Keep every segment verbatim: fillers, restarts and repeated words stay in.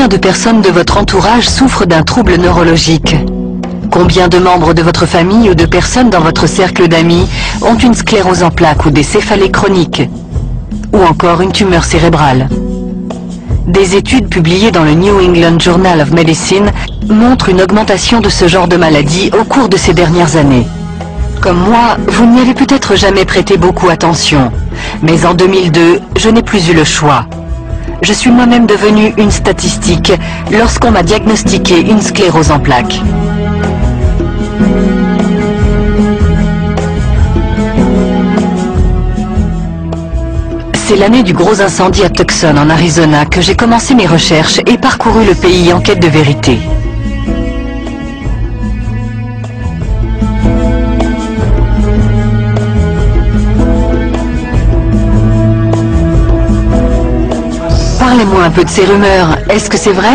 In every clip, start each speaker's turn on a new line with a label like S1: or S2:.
S1: de personnes de votre entourage souffrent d'un trouble neurologique? Combien de membres de votre famille ou de personnes dans votre cercle d'amis ont une sclérose en plaques ou des céphalées chroniques? Ou encore une tumeur cérébrale? Des études publiées dans le New England Journal of Medicine montrent une augmentation de ce genre de maladie au cours de ces dernières années. Comme moi, vous n'y avez peut-être jamais prêté beaucoup attention, mais en deux mille deux, je n'ai plus eu le choix. Je suis moi-même devenue une statistique lorsqu'on m'a diagnostiqué une sclérose en plaques. C'est l'année du gros incendie à Tucson, en Arizona, que j'ai commencé mes recherches et parcouru le pays en quête de vérité. Parlez-moi un peu de ces rumeurs. Est-ce que c'est vrai?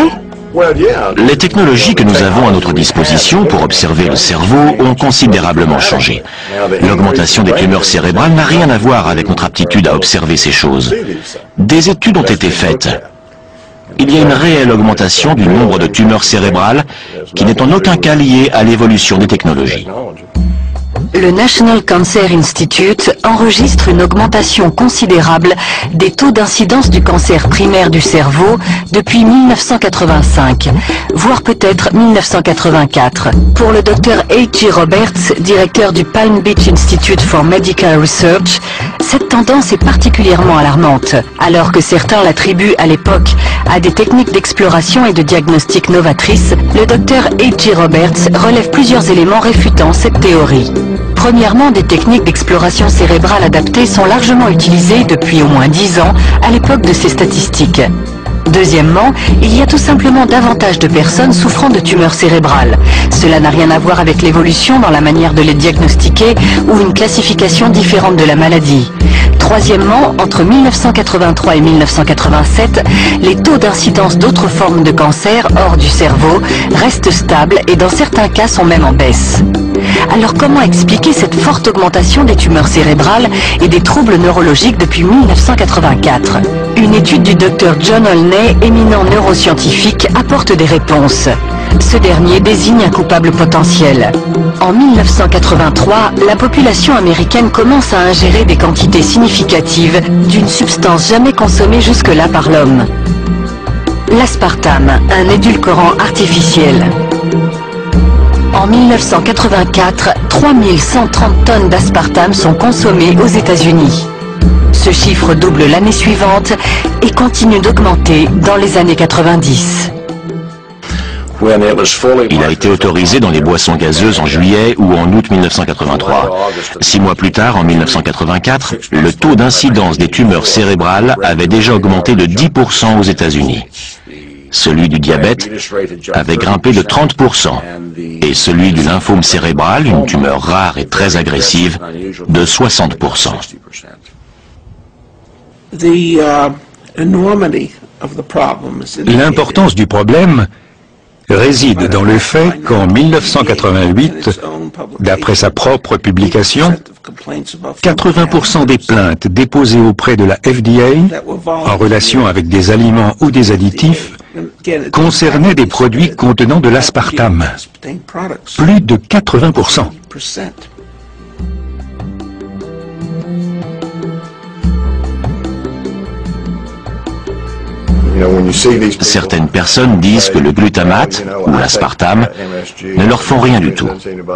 S2: Les technologies que nous avons à notre disposition pour observer le cerveau ont considérablement changé. L'augmentation des tumeurs cérébrales n'a rien à voir avec notre aptitude à observer ces choses. Des études ont été faites. Il y a une réelle augmentation du nombre de tumeurs cérébrales qui n'est en aucun cas liée à l'évolution des technologies.
S1: Le National Cancer Institute enregistre une augmentation considérable des taux d'incidence du cancer primaire du cerveau depuis mille neuf cent quatre-vingt-cinq, voire peut-être mille neuf cent quatre-vingt-quatre. Pour le docteur H G Roberts, directeur du Palm Beach Institute for Medical Research, cette tendance est particulièrement alarmante, alors que certains l'attribuent à l'époque à des techniques d'exploration et de diagnostic novatrices. Le docteur H G Roberts relève plusieurs éléments réfutant cette théorie. Premièrement, des techniques d'exploration cérébrale adaptées sont largement utilisées depuis au moins dix ans à l'époque de ces statistiques. Deuxièmement, il y a tout simplement davantage de personnes souffrant de tumeurs cérébrales. Cela n'a rien à voir avec l'évolution dans la manière de les diagnostiquer ou une classification différente de la maladie. Troisièmement, entre mille neuf cent quatre-vingt-trois et mille neuf cent quatre-vingt-sept, les taux d'incidence d'autres formes de cancer hors du cerveau restent stables et dans certains cas sont même en baisse. Alors comment expliquer cette forte augmentation des tumeurs cérébrales et des troubles neurologiques depuis mille neuf cent quatre-vingt-quatre? Une étude du docteur John Olney, éminent neuroscientifique, apporte des réponses. Ce dernier désigne un coupable potentiel. En mille neuf cent quatre-vingt-trois, la population américaine commence à ingérer des quantités significatives d'une substance jamais consommée jusque-là par l'homme. L'aspartame, un édulcorant artificiel. En mille neuf cent quatre-vingt-quatre, trois mille cent trente tonnes d'aspartame sont consommées aux États-Unis. Ce chiffre double l'année suivante et continue d'augmenter dans les années quatre-vingt-dix.
S2: Il a été autorisé dans les boissons gazeuses en juillet ou en août mille neuf cent quatre-vingt-trois. Six mois plus tard, en mille neuf cent quatre-vingt-quatre, le taux d'incidence des tumeurs cérébrales avait déjà augmenté de dix pour cent aux États-Unis. Celui du diabète avait grimpé de trente pour cent et celui du lymphome cérébral, une tumeur rare et très agressive, de soixante pour cent.
S3: L'importance du problème réside dans le fait qu'en mille neuf cent quatre-vingt-huit, d'après sa propre publication, quatre-vingts pour cent des plaintes déposées auprès de la F D A en relation avec des aliments ou des additifs concernaient des produits contenant de l'aspartame. Plus de quatre-vingts pour cent.
S2: Certaines personnes disent que le glutamate ou l'aspartame ne leur font rien du tout.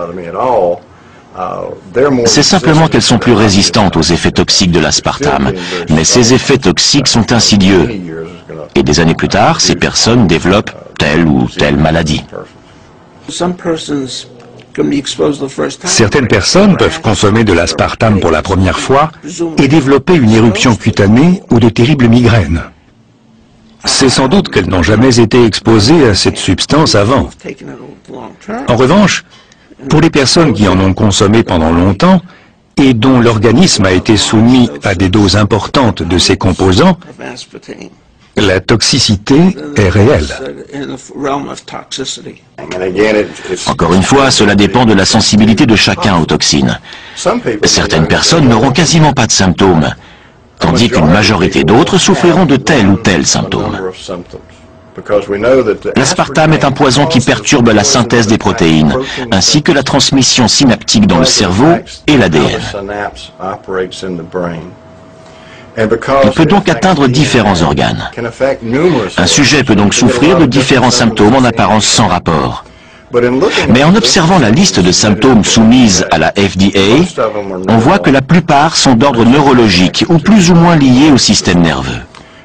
S2: C'est simplement qu'elles sont plus résistantes aux effets toxiques de l'aspartame, mais ces effets toxiques sont insidieux. Et des années plus tard, ces personnes développent telle ou telle maladie.
S3: Certaines personnes peuvent consommer de l'aspartame pour la première fois et développer une éruption cutanée ou de terribles migraines. C'est sans doute qu'elles n'ont jamais été exposées à cette substance avant. En revanche, pour les personnes qui en ont consommé pendant longtemps et dont l'organisme a été soumis à des doses importantes de ces composants, la toxicité est réelle.
S2: Encore une fois, cela dépend de la sensibilité de chacun aux toxines. Certaines personnes n'auront quasiment pas de symptômes, tandis qu'une majorité d'autres souffriront de tel ou tel symptôme. L'aspartame est un poison qui perturbe la synthèse des protéines, ainsi que la transmission synaptique dans le cerveau et l'A D N. Il peut donc atteindre différents organes. Un sujet peut donc souffrir de différents symptômes en apparence sans rapport. Mais en observant la liste de symptômes soumise à la F D A, on voit que la plupart sont d'ordre neurologique ou plus ou moins liés au système nerveux.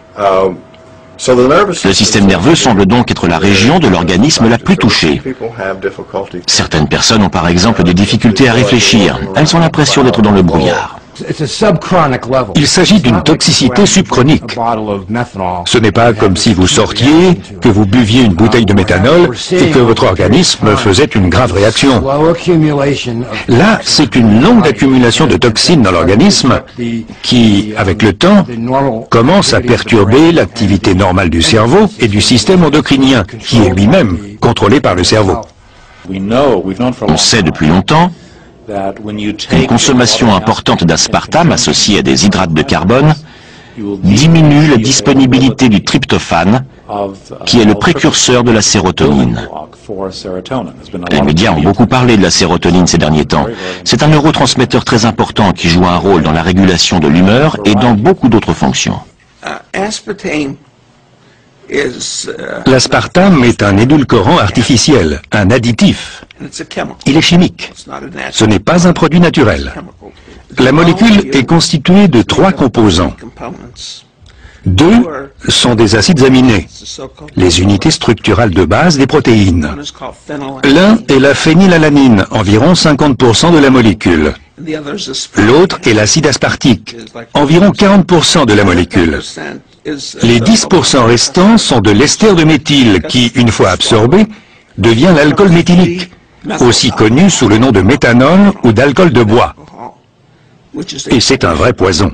S2: Le système nerveux semble donc être la région de l'organisme la plus touchée. Certaines personnes ont par exemple des difficultés à réfléchir. Elles ont l'impression d'être dans le brouillard.
S3: Il s'agit d'une toxicité subchronique. Ce n'est pas comme si vous sortiez, que vous buviez une bouteille de méthanol et que votre organisme faisait une grave réaction. Là, c'est une longue accumulation de toxines dans l'organisme qui, avec le temps, commence à perturber l'activité normale du cerveau et du système endocrinien, qui est lui-même contrôlé par le cerveau.
S2: On sait depuis longtemps qu'une consommation importante d'aspartame associée à des hydrates de carbone diminue la disponibilité du tryptophane, qui est le précurseur de la sérotonine. Les médias ont beaucoup parlé de la sérotonine ces derniers temps. C'est un neurotransmetteur très important qui joue un rôle dans la régulation de l'humeur et dans beaucoup d'autres fonctions.
S3: L'aspartame est un édulcorant artificiel, un additif. Il est chimique. Ce n'est pas un produit naturel. La molécule est constituée de trois composants. Deux sont des acides aminés, les unités structurales de base des protéines. L'un est la phénylalanine, environ cinquante pour cent de la molécule. L'autre est l'acide aspartique, environ quarante pour cent de la molécule. Les dix pour cent restants sont de l'ester de méthyle qui, une fois absorbé, devient l'alcool méthylique, aussi connu sous le nom de méthanol ou d'alcool de bois. Et c'est un vrai poison.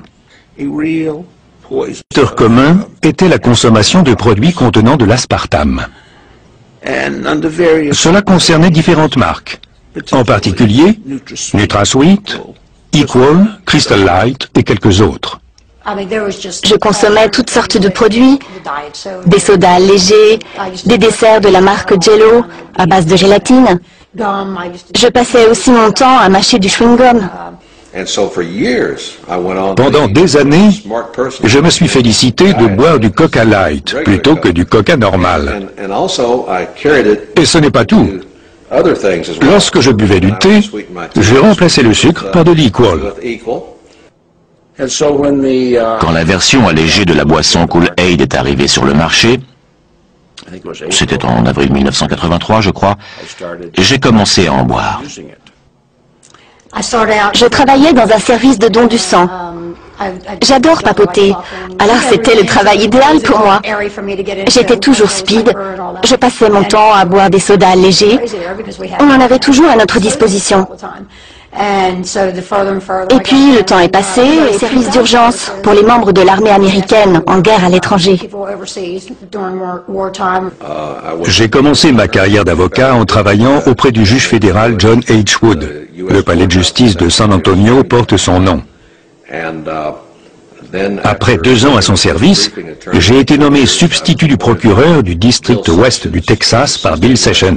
S3: Facteur commun était la consommation de produits contenant de l'aspartame. Cela concernait différentes marques, en particulier NutraSweet, Equal, Crystal Light et quelques autres.
S4: Je consommais toutes sortes de produits, des sodas légers, des desserts de la marque Jello à base de gélatine. Je passais aussi mon temps à mâcher du chewing-gum.
S3: Pendant des années, je me suis félicité de boire du Coca Light plutôt que du Coca normal. Et ce n'est pas tout. Lorsque je buvais du thé, je remplaçais le sucre par de l'Equal.
S2: Quand la version allégée de la boisson Kool-Aid est arrivée sur le marché, c'était en avril mille neuf cent quatre-vingt-trois, je crois, j'ai commencé à en boire.
S4: Je travaillais dans un service de don du sang. J'adore papoter, alors c'était le travail idéal pour moi. J'étais toujours speed, je passais mon temps à boire des sodas légers, on en avait toujours à notre disposition. Et puis le temps est passé, service d'urgence pour les membres de l'armée américaine en guerre à l'étranger.
S3: J'ai commencé ma carrière d'avocat en travaillant auprès du juge fédéral John H. Wood. Le palais de justice de San Antonio porte son nom. Après deux ans à son service, j'ai été nommé substitut du procureur du district ouest du Texas par Bill Sessions.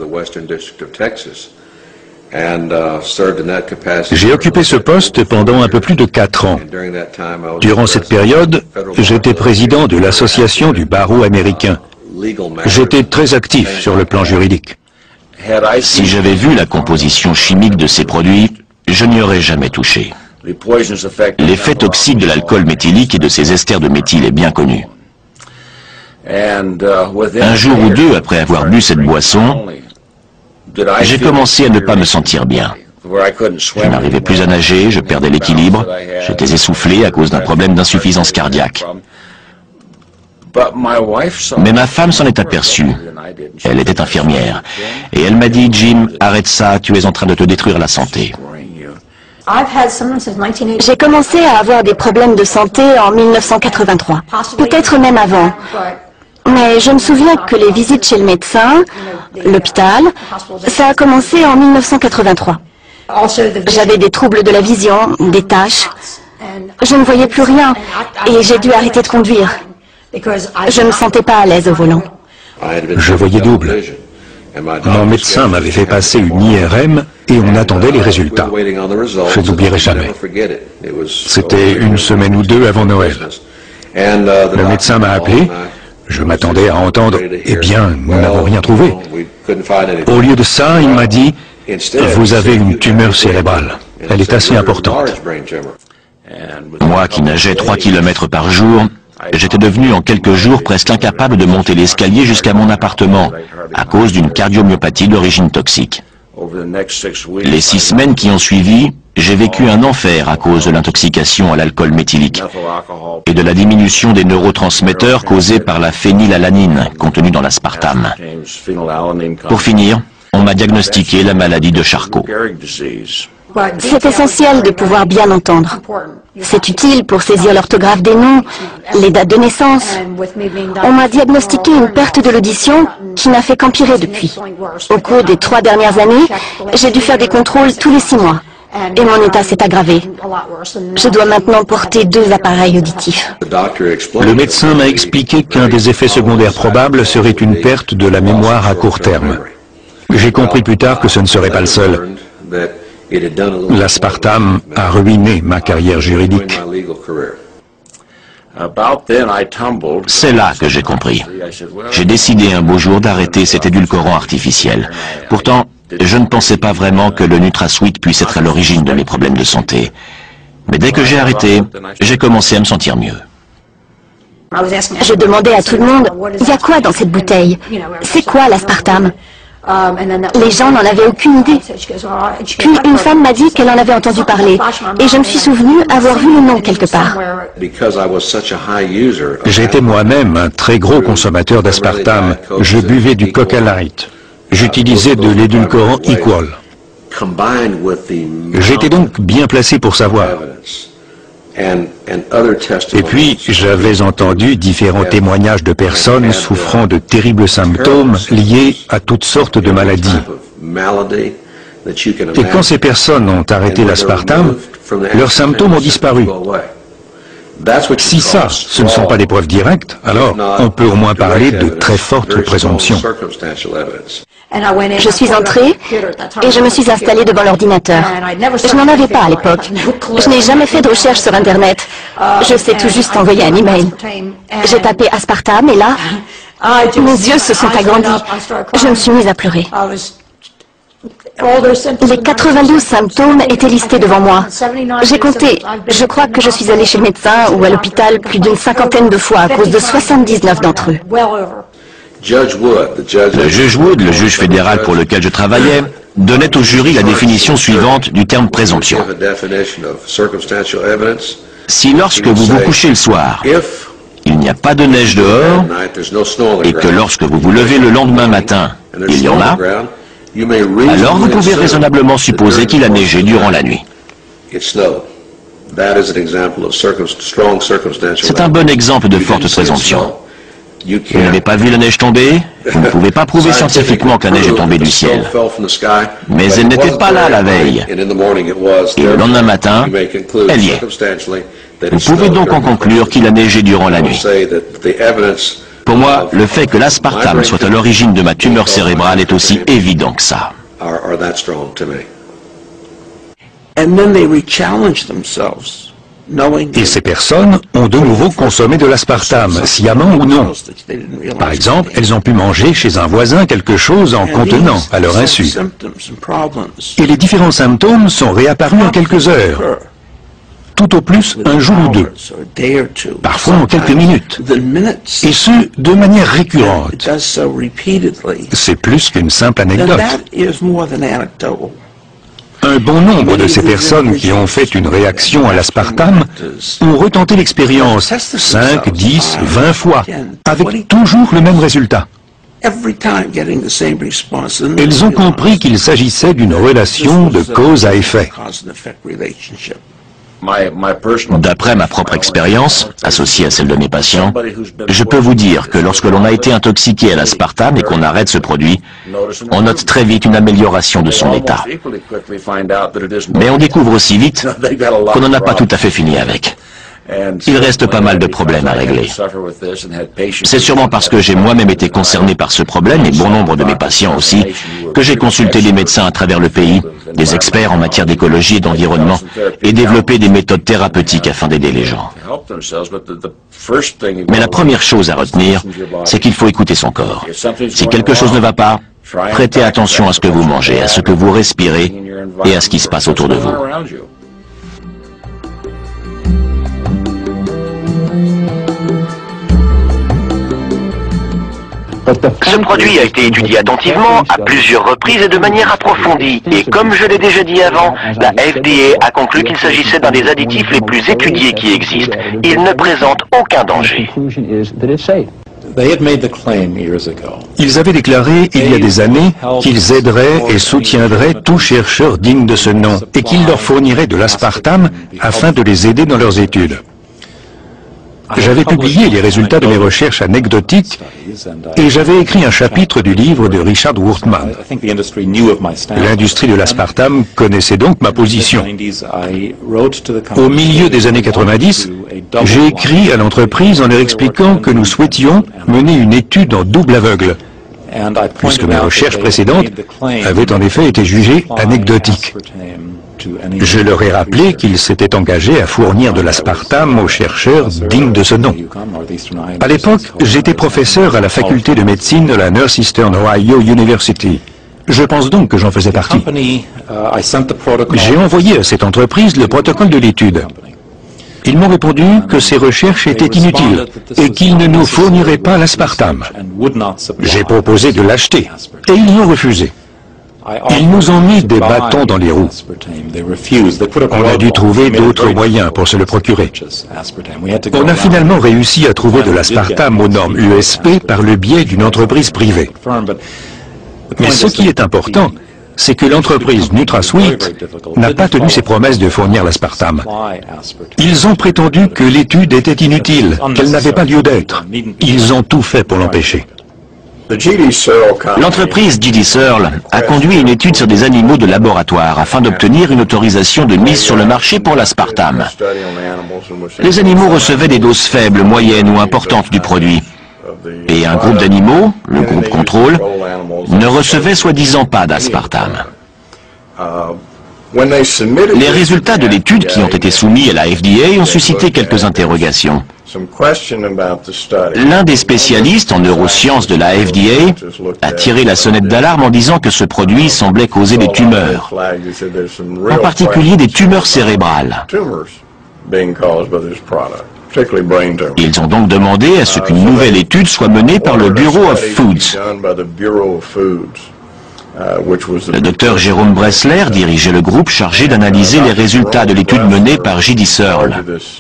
S3: J'ai occupé ce poste pendant un peu plus de quatre ans. Durant cette période, j'étais président de l'association du barreau américain. J'étais très actif sur le plan juridique.
S2: Si j'avais vu la composition chimique de ces produits, je n'y aurais jamais touché. L'effet toxique de l'alcool méthylique et de ses esters de méthyle est bien connu. Un jour ou deux après avoir bu cette boisson, j'ai commencé à ne pas me sentir bien. Je n'arrivais plus à nager, je perdais l'équilibre, j'étais essoufflé à cause d'un problème d'insuffisance cardiaque. Mais ma femme s'en est aperçue. Elle était infirmière. Et elle m'a dit, Jim, arrête ça, tu es en train de te détruire la santé.
S4: J'ai commencé à avoir des problèmes de santé en mille neuf cent quatre-vingt-trois, peut-être même avant. Mais je me souviens que les visites chez le médecin, l'hôpital, ça a commencé en mille neuf cent quatre-vingt-trois. J'avais des troubles de la vision, des taches. Je ne voyais plus rien et j'ai dû arrêter de conduire. Je ne me sentais pas à l'aise au volant.
S3: Je voyais double. Mon médecin m'avait fait passer une I R M et on attendait les résultats. Je n'oublierai jamais. C'était une semaine ou deux avant Noël. Le médecin m'a appelé. Je m'attendais à entendre « Eh bien, nous n'avons rien trouvé ». Au lieu de ça, il m'a dit « Vous avez une tumeur cérébrale. Elle est assez importante ».
S2: Moi qui nageais trois kilomètres par jour, j'étais devenu en quelques jours presque incapable de monter l'escalier jusqu'à mon appartement à cause d'une cardiomyopathie d'origine toxique. Les six semaines qui ont suivi, j'ai vécu un enfer à cause de l'intoxication à l'alcool méthylique et de la diminution des neurotransmetteurs causés par la phénylalanine contenue dans l'aspartame. Pour finir, on m'a diagnostiqué la maladie de Charcot.
S4: C'est essentiel de pouvoir bien entendre. C'est utile pour saisir l'orthographe des noms, les dates de naissance. On m'a diagnostiqué une perte de l'audition qui n'a fait qu'empirer depuis. Au cours des trois dernières années, j'ai dû faire des contrôles tous les six mois. Et mon état s'est aggravé. Je dois maintenant porter deux appareils auditifs.
S3: Le médecin m'a expliqué qu'un des effets secondaires probables serait une perte de la mémoire à court terme. J'ai compris plus tard que ce ne serait pas le seul. L'aspartame a ruiné ma carrière juridique.
S2: C'est là que j'ai compris. J'ai décidé un beau jour d'arrêter cet édulcorant artificiel. Pourtant, je ne pensais pas vraiment que le NutraSweet puisse être à l'origine de mes problèmes de santé. Mais dès que j'ai arrêté, j'ai commencé à me sentir mieux.
S4: Je demandais à tout le monde, il y a quoi dans cette bouteille? C'est quoi l'aspartame? Les gens n'en avaient aucune idée. Puis une femme m'a dit qu'elle en avait entendu parler, et je me suis souvenu avoir vu le nom quelque part.
S3: J'étais moi-même un très gros consommateur d'aspartame. Je buvais du Coca Light. J'utilisais de l'édulcorant Equal. J'étais donc bien placé pour savoir. Et puis, j'avais entendu différents témoignages de personnes souffrant de terribles symptômes liés à toutes sortes de maladies. Et quand ces personnes ont arrêté l'aspartame, leurs symptômes ont disparu. Si ça, ce ne sont pas des preuves directes, alors on peut au moins parler de très fortes présomptions.
S4: Je suis entrée et je me suis installée devant l'ordinateur. Je n'en avais pas à l'époque. Je n'ai jamais fait de recherche sur Internet. Je sais tout juste envoyer un email. J'ai tapé aspartame et là, mes yeux se sont agrandis. Je me suis mise à pleurer. Les quatre-vingt-douze symptômes étaient listés devant moi. J'ai compté. Je crois que je suis allée chez le médecin ou à l'hôpital plus d'une cinquantaine de fois à cause de soixante-dix-neuf d'entre eux.
S2: Le juge Wood, le juge fédéral pour lequel je travaillais, donnait au jury la définition suivante du terme présomption. Si lorsque vous vous couchez le soir, il n'y a pas de neige dehors, et que lorsque vous vous levez le lendemain matin, il y en a, alors vous pouvez raisonnablement supposer qu'il a neigé durant la nuit. C'est un bon exemple de forte présomption. Vous n'avez pas vu la neige tomber, vous ne pouvez pas prouver scientifiquement que la neige est tombée du ciel. Mais elle n'était pas là la veille. Et le lendemain matin, elle y est. Vous pouvez donc en conclure qu'il a neigé durant la nuit. Pour moi, le fait que l'aspartame soit à l'origine de ma tumeur cérébrale est aussi évident que ça.
S3: Et ces personnes ont de nouveau consommé de l'aspartame, sciemment ou non. Par exemple, elles ont pu manger chez un voisin quelque chose en contenant à leur insu. Et les différents symptômes sont réapparus en quelques heures. Tout au plus un jour ou deux, parfois en quelques minutes, et ce, de manière récurrente. C'est plus qu'une simple anecdote. Un bon nombre de ces personnes qui ont fait une réaction à l'aspartame ont retenté l'expérience cinq, dix, vingt fois, avec toujours le même résultat. Elles ont compris qu'il s'agissait d'une relation de cause à effet.
S2: D'après ma propre expérience, associée à celle de mes patients, je peux vous dire que lorsque l'on a été intoxiqué à l'aspartame et qu'on arrête ce produit, on note très vite une amélioration de son état. Mais on découvre aussi vite qu'on n'en a pas tout à fait fini avec. Il reste pas mal de problèmes à régler. C'est sûrement parce que j'ai moi-même été concerné par ce problème, et bon nombre de mes patients aussi, que j'ai consulté des médecins à travers le pays, des experts en matière d'écologie et d'environnement, et développé des méthodes thérapeutiques afin d'aider les gens. Mais la première chose à retenir, c'est qu'il faut écouter son corps. Si quelque chose ne va pas, prêtez attention à ce que vous mangez, à ce que vous respirez et à ce qui se passe autour de vous.
S5: Ce produit a été étudié attentivement, à plusieurs reprises et de manière approfondie. Et comme je l'ai déjà dit avant, la F D A a conclu qu'il s'agissait d'un des additifs les plus étudiés qui existent. Il ne présente aucun danger.
S3: Ils avaient déclaré il y a des années qu'ils aideraient et soutiendraient tout chercheur digne de ce nom et qu'ils leur fourniraient de l'aspartame afin de les aider dans leurs études. J'avais publié les résultats de mes recherches anecdotiques et j'avais écrit un chapitre du livre de Richard Wortman. L'industrie de l'aspartame connaissait donc ma position. Au milieu des années quatre-vingt-dix, j'ai écrit à l'entreprise en leur expliquant que nous souhaitions mener une étude en double aveugle, puisque mes recherches précédentes avaient en effet été jugées anecdotiques. Je leur ai rappelé qu'ils s'étaient engagés à fournir de l'aspartame aux chercheurs dignes de ce nom. À l'époque, j'étais professeur à la faculté de médecine de la Northeastern Ohio University. Je pense donc que j'en faisais partie. J'ai envoyé à cette entreprise le protocole de l'étude. Ils m'ont répondu que ces recherches étaient inutiles et qu'ils ne nous fourniraient pas l'aspartame. J'ai proposé de l'acheter et ils ont refusé. Ils nous ont mis des bâtons dans les roues. On a dû trouver d'autres moyens pour se le procurer. On a finalement réussi à trouver de l'aspartame aux normes U S P par le biais d'une entreprise privée. Mais ce qui est important, c'est que l'entreprise NutraSweet n'a pas tenu ses promesses de fournir l'aspartame. Ils ont prétendu que l'étude était inutile, qu'elle n'avait pas lieu d'être. Ils ont tout fait pour l'empêcher.
S2: L'entreprise G D Searle a conduit une étude sur des animaux de laboratoire afin d'obtenir une autorisation de mise sur le marché pour l'aspartame. Les animaux recevaient des doses faibles, moyennes ou importantes du produit. Et un groupe d'animaux, le groupe contrôle, ne recevait soi-disant pas d'aspartame. Les résultats de l'étude qui ont été soumis à la F D A ont suscité quelques interrogations. L'un des spécialistes en neurosciences de la F D A a tiré la sonnette d'alarme en disant que ce produit semblait causer des tumeurs, en particulier des tumeurs cérébrales. Ils ont donc demandé à ce qu'une nouvelle étude soit menée par le Bureau of Foods. Le docteur Jérôme Bressler dirigeait le groupe chargé d'analyser les résultats de l'étude menée par J D Searle.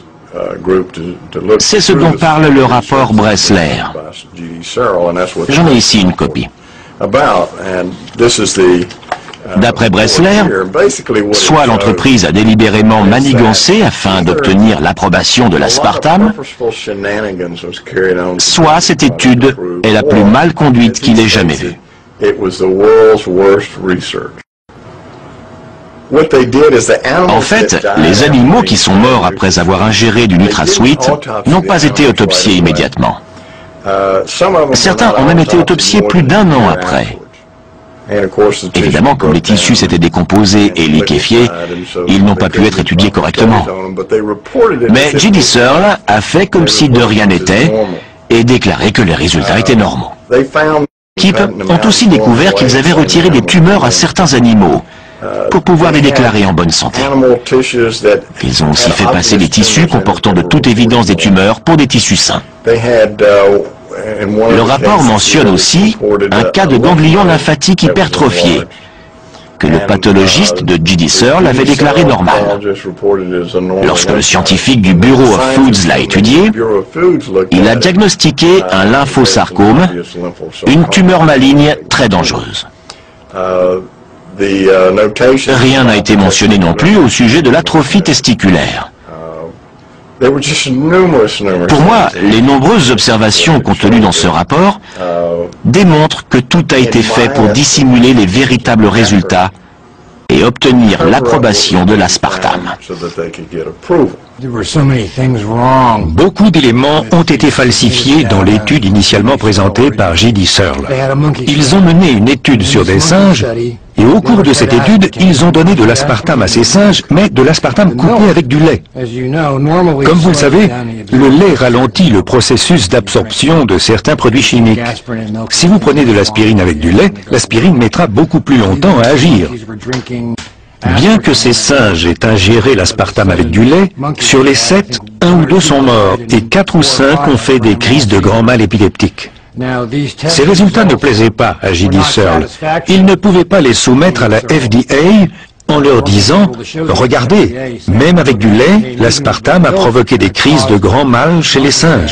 S2: C'est ce dont parle le rapport Bressler. J'en ai ici une copie. D'après Bressler, soit l'entreprise a délibérément manigancé afin d'obtenir l'approbation de l'aspartame, soit cette étude est la plus mal conduite qu'il ait jamais vue. En fait, les animaux qui sont morts après avoir ingéré du NutraSweet n'ont pas été autopsiés immédiatement. Certains ont même été autopsiés plus d'un an après. Évidemment, comme les tissus s'étaient décomposés et liquéfiés, ils n'ont pas pu être étudiés correctement. Mais J D Searle a fait comme si de rien n'était et déclaré que les résultats étaient normaux. L'équipe ont aussi découvert qu'ils avaient retiré des tumeurs à certains animaux pour pouvoir les déclarer en bonne santé. Ils ont aussi fait passer des tissus comportant de toute évidence des tumeurs pour des tissus sains. Le rapport mentionne aussi un cas de ganglion lymphatique hypertrophié, que le pathologiste de J D Searle avait déclaré normal. Lorsque le scientifique du Bureau of Foods l'a étudié, il a diagnostiqué un lymphosarcome, une tumeur maligne très dangereuse. Rien n'a été mentionné non plus au sujet de l'atrophie testiculaire. Pour moi, les nombreuses observations contenues dans ce rapport démontrent que tout a été fait pour dissimuler les véritables résultats et obtenir l'approbation de l'aspartame.
S3: Beaucoup d'éléments ont été falsifiés dans l'étude initialement présentée par J D Searle. Ils ont mené une étude sur des singes, et au cours de cette étude, ils ont donné de l'aspartame à ces singes, mais de l'aspartame coupé avec du lait. Comme vous le savez, le lait ralentit le processus d'absorption de certains produits chimiques. Si vous prenez de l'aspirine avec du lait, l'aspirine mettra beaucoup plus longtemps à agir. Bien que ces singes aient ingéré l'aspartame avec du lait, sur les sept, un ou deux sont morts et quatre ou cinq ont fait des crises de grand mal épileptique. Ces résultats ne plaisaient pas à J D Searle. Il ne pouvait pas les soumettre à la F D A en leur disant « Regardez, même avec du lait, l'aspartame a provoqué des crises de grand mal chez les singes. »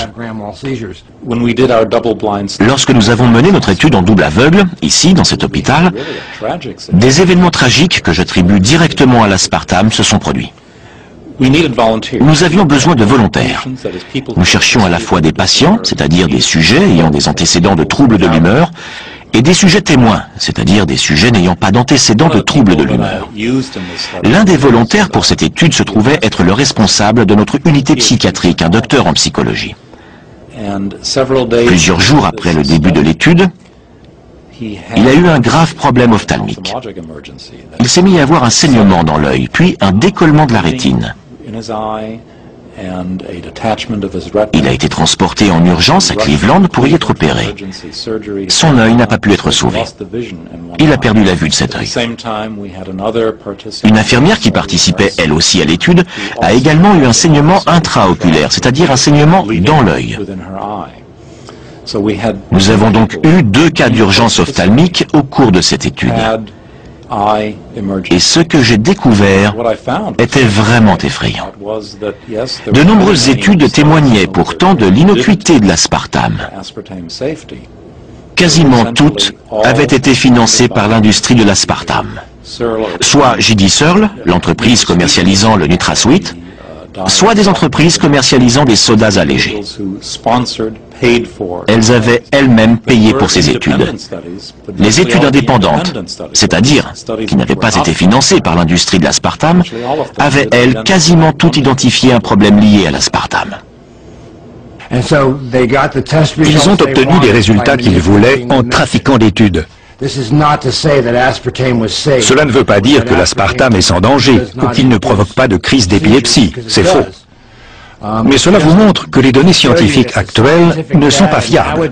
S2: Lorsque nous avons mené notre étude en double aveugle, ici, dans cet hôpital, des événements tragiques que j'attribue directement à l'aspartame se sont produits. Nous avions besoin de volontaires. Nous cherchions à la fois des patients, c'est-à-dire des sujets ayant des antécédents de troubles de l'humeur, et des sujets témoins, c'est-à-dire des sujets n'ayant pas d'antécédents de troubles de l'humeur. L'un des volontaires pour cette étude se trouvait être le responsable de notre unité psychiatrique, un docteur en psychologie. Plusieurs jours après le début de l'étude, il a eu un grave problème ophtalmique. Il s'est mis à avoir un saignement dans l'œil, puis un décollement de la rétine. Il a été transporté en urgence à Cleveland pour y être opéré. Son œil n'a pas pu être sauvé. Il a perdu la vue de cet œil. Une infirmière qui participait elle aussi à l'étude a également eu un saignement intraoculaire, c'est-à-dire un saignement dans l'œil. Nous avons donc eu deux cas d'urgence ophtalmique au cours de cette étude. Et ce que j'ai découvert était vraiment effrayant. De nombreuses études témoignaient pourtant de l'innocuité de l'aspartame. Quasiment toutes avaient été financées par l'industrie de l'aspartame. Soit J D Searle, l'entreprise commercialisant le NutraSweet, soit des entreprises commercialisant des sodas allégés. Elles avaient elles-mêmes payé pour ces études. Les études indépendantes, c'est-à-dire qui n'avaient pas été financées par l'industrie de l'aspartame, avaient, elles, quasiment tout identifié un problème lié à l'aspartame.
S3: Ils ont obtenu les résultats qu'ils voulaient en trafiquant d'études. Cela ne veut pas dire que l'aspartame est sans danger ou qu'il ne provoque pas de crise d'épilepsie, c'est faux. Mais cela vous montre que les données scientifiques actuelles ne sont pas fiables.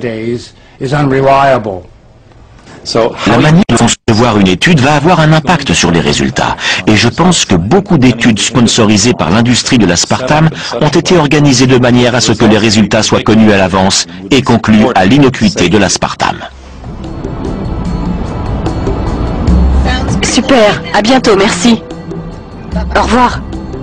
S2: La manière dont concevoir une étude va avoir un impact sur les résultats. Et je pense que beaucoup d'études sponsorisées par l'industrie de l'aspartame ont été organisées de manière à ce que les résultats soient connus à l'avance et concluent à l'innocuité de l'aspartame.
S1: Super, à bientôt, merci. Au revoir.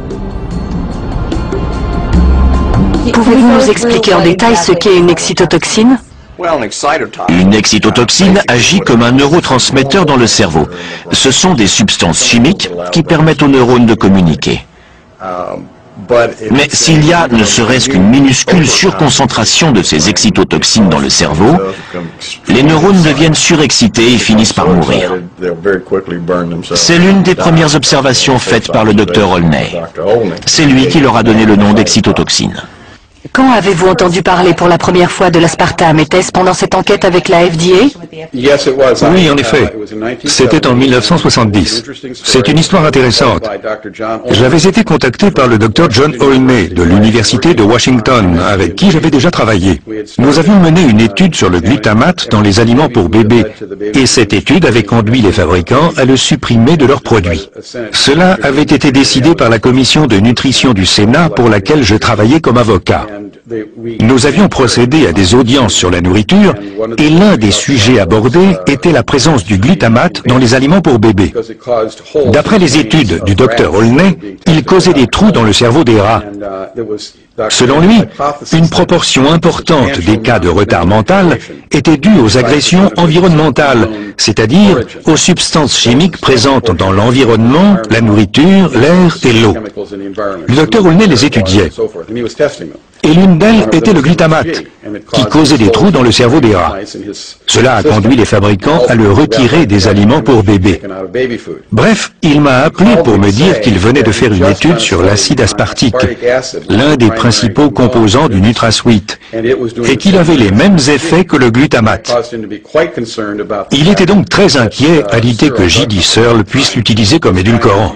S1: Pouvez-vous nous expliquer en détail ce qu'est une excitotoxine?
S2: Une excitotoxine agit comme un neurotransmetteur dans le cerveau. Ce sont des substances chimiques qui permettent aux neurones de communiquer. Mais s'il y a ne serait-ce qu'une minuscule surconcentration de ces excitotoxines dans le cerveau, les neurones deviennent surexcités et finissent par mourir. C'est l'une des premières observations faites par le docteur Olney. C'est lui qui leur a donné le nom d'excitotoxine.
S1: Quand avez-vous entendu parler pour la première fois de l'aspartame? Était-ce pendant cette enquête avec la F D A?
S3: Oui, en effet. C'était en mille neuf cent soixante-dix. C'est une histoire intéressante. J'avais été contacté par le docteur John Olney de l'Université de Washington, avec qui j'avais déjà travaillé. Nous avions mené une étude sur le glutamate dans les aliments pour bébés, et cette étude avait conduit les fabricants à le supprimer de leurs produits. Cela avait été décidé par la commission de nutrition du Sénat pour laquelle je travaillais comme avocat. Nous avions procédé à des audiences sur la nourriture et l'un des sujets abordés était la présence du glutamate dans les aliments pour bébés. D'après les études du docteur Olney, il causait des trous dans le cerveau des rats. Selon lui, une proportion importante des cas de retard mental était due aux agressions environnementales, c'est-à-dire aux substances chimiques présentes dans l'environnement, la nourriture, l'air et l'eau. Le docteur Olney les étudiait. Et l'une d'elles était le glutamate, qui causait des trous dans le cerveau des rats. Cela a conduit les fabricants à le retirer des aliments pour bébés. Bref, il m'a appelé pour me dire qu'il venait de faire une étude sur l'acide aspartique, l'un des principaux composants du NutraSweet, et qu'il avait les mêmes effets que le glutamate. Il était donc très inquiet à l'idée que J D Searle puisse l'utiliser comme édulcorant.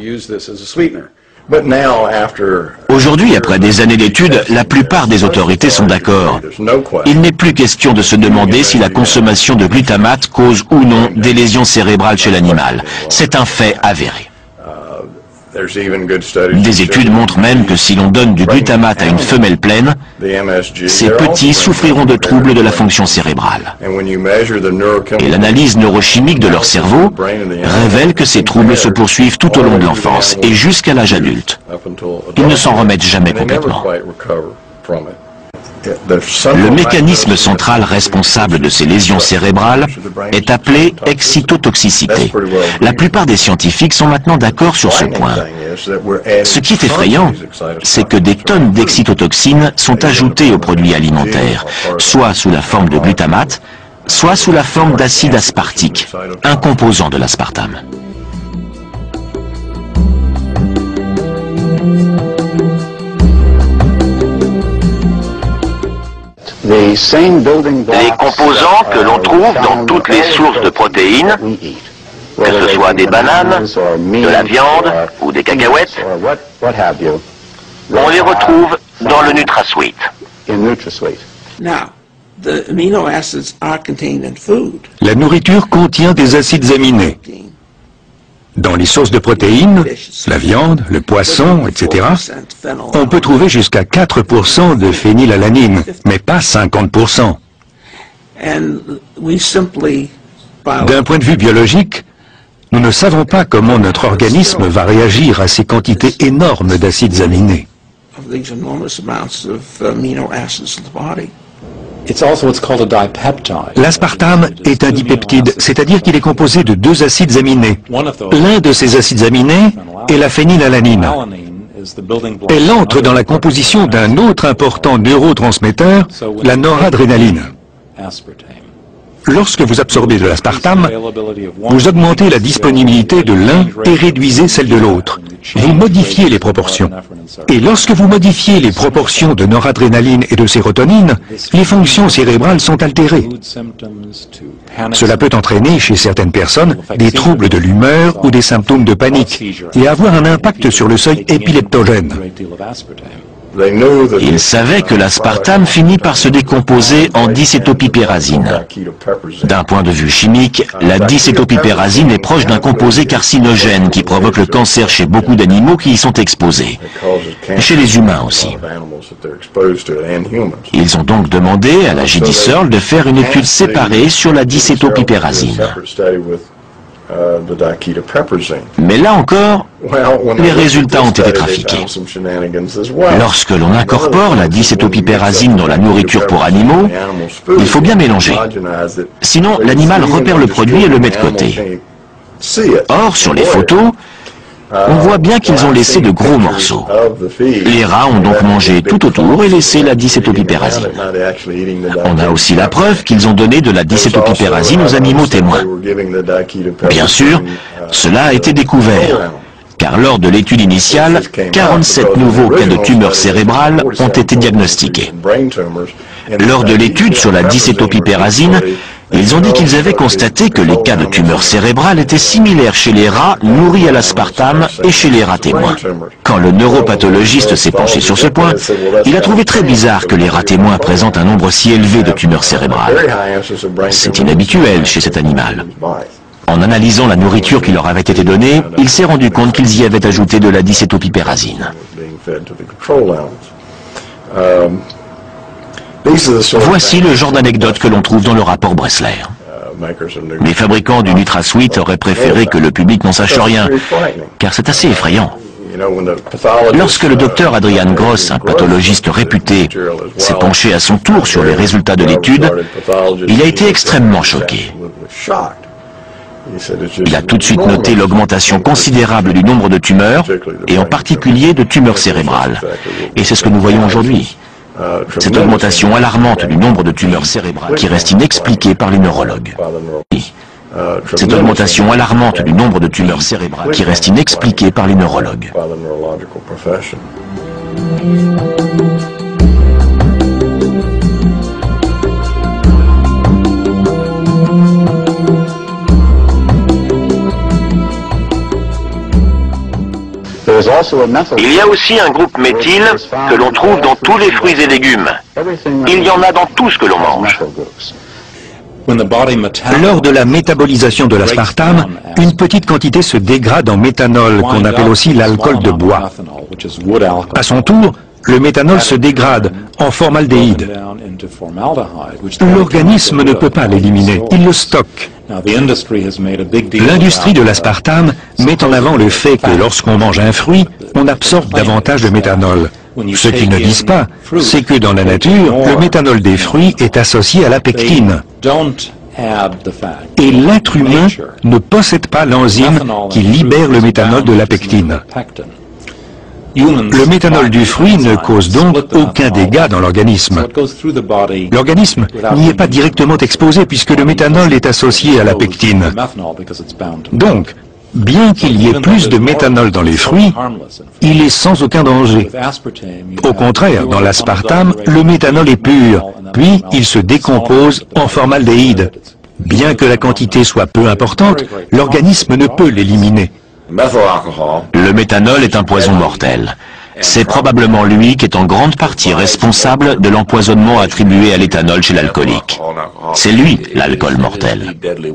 S2: Aujourd'hui, après des années d'études, la plupart des autorités sont d'accord. Il n'est plus question de se demander si la consommation de glutamate cause ou non des lésions cérébrales chez l'animal. C'est un fait avéré. Des études montrent même que si l'on donne du glutamate à une femelle pleine, ces petits souffriront de troubles de la fonction cérébrale. Et l'analyse neurochimique de leur cerveau révèle que ces troubles se poursuivent tout au long de l'enfance et jusqu'à l'âge adulte. Ils ne s'en remettent jamais complètement. Le mécanisme central responsable de ces lésions cérébrales est appelé excitotoxicité. La plupart des scientifiques sont maintenant d'accord sur ce point. Ce qui est effrayant, c'est que des tonnes d'excitotoxines sont ajoutées aux produits alimentaires, soit sous la forme de glutamate, soit sous la forme d'acide aspartique, un composant de l'aspartame.
S5: Les composants que l'on trouve dans toutes les sources de protéines, que ce soit des bananes, de la viande ou des cacahuètes, on les retrouve dans le NutraSweet.
S3: La nourriture contient des acides aminés. Dans les sources de protéines, la viande, le poisson, et cetera, on peut trouver jusqu'à quatre pour cent de phénylalanine, mais pas cinquante pour cent. D'un point de vue biologique, nous ne savons pas comment notre organisme va réagir à ces quantités énormes d'acides aminés. L'aspartame est un dipeptide, c'est-à-dire qu'il est composé de deux acides aminés. L'un de ces acides aminés est la phénylalanine. Elle entre dans la composition d'un autre important neurotransmetteur, la noradrénaline. Lorsque vous absorbez de l'aspartame, vous augmentez la disponibilité de l'un et réduisez celle de l'autre. Vous modifiez les proportions. Et lorsque vous modifiez les proportions de noradrénaline et de sérotonine, les fonctions cérébrales sont altérées. Cela peut entraîner chez certaines personnes des troubles de l'humeur ou des symptômes de panique et avoir un impact sur le seuil épileptogène.
S2: Ils savaient que l'aspartame finit par se décomposer en dicétopipérazine. D'un point de vue chimique, la dicétopipérazine est proche d'un composé carcinogène qui provoque le cancer chez beaucoup d'animaux qui y sont exposés. Chez les humains aussi. Ils ont donc demandé à la J D Searle de faire une étude séparée sur la dicétopipérazine. Mais là encore, les résultats ont été trafiqués. Lorsque l'on incorpore la dicétopipérazine dans la nourriture pour animaux, il faut bien mélanger. Sinon, l'animal repère le produit et le met de côté. Or, sur les photos, on voit bien qu'ils ont laissé de gros morceaux. Les rats ont donc mangé tout autour et laissé la dicétopipérazine. On a aussi la preuve qu'ils ont donné de la dicétopipérazine aux animaux témoins. Bien sûr, cela a été découvert, car lors de l'étude initiale, quarante-sept nouveaux cas de tumeurs cérébrales ont été diagnostiqués. Lors de l'étude sur la dicétopipérazine, ils ont dit qu'ils avaient constaté que les cas de tumeurs cérébrales étaient similaires chez les rats nourris à l'aspartame et chez les rats témoins. Quand le neuropathologiste s'est penché sur ce point, il a trouvé très bizarre que les rats témoins présentent un nombre si élevé de tumeurs cérébrales. C'est inhabituel chez cet animal. En analysant la nourriture qui leur avait été donnée, il s'est rendu compte qu'ils y avaient ajouté de la dicétopipérazine. Voici le genre d'anecdote que l'on trouve dans le rapport Bressler. Les fabricants du NutraSweet auraient préféré que le public n'en sache rien, car c'est assez effrayant. Lorsque le docteur Adrian Gross, un pathologiste réputé, s'est penché à son tour sur les résultats de l'étude, il a été extrêmement choqué. Il a tout de suite noté l'augmentation considérable du nombre de tumeurs, et en particulier de tumeurs cérébrales. Et c'est ce que nous voyons aujourd'hui. Cette augmentation alarmante du nombre de tumeurs cérébrales qui reste inexpliquée par les neurologues. Cette augmentation alarmante du nombre de tumeurs cérébrales qui reste inexpliquée par les neurologues.
S5: Il y a aussi un groupe méthyle que l'on trouve dans tous les fruits et légumes. Il y en a dans tout ce que l'on mange.
S3: Lors de la métabolisation de l'aspartame, une petite quantité se dégrade en méthanol, qu'on appelle aussi l'alcool de bois. À son tour, le méthanol se dégrade en formaldéhyde. L'organisme ne peut pas l'éliminer, il le stocke. L'industrie de l'aspartame met en avant le fait que lorsqu'on mange un fruit, on absorbe davantage de méthanol. Ce qu'ils ne disent pas, c'est que dans la nature, le méthanol des fruits est associé à la pectine. Et l'être humain ne possède pas l'enzyme qui libère le méthanol de la pectine. Le méthanol du fruit ne cause donc aucun dégât dans l'organisme. L'organisme n'y est pas directement exposé puisque le méthanol est associé à la pectine. Donc, bien qu'il y ait plus de méthanol dans les fruits, il est sans aucun danger. Au contraire, dans l'aspartame, le méthanol est pur, puis il se décompose en formaldéhyde. Bien que la quantité soit peu importante, l'organisme ne peut l'éliminer.
S2: Le méthanol est un poison mortel. C'est probablement lui qui est en grande partie responsable de l'empoisonnement attribué à l'éthanol chez l'alcoolique. C'est lui, l'alcool mortel.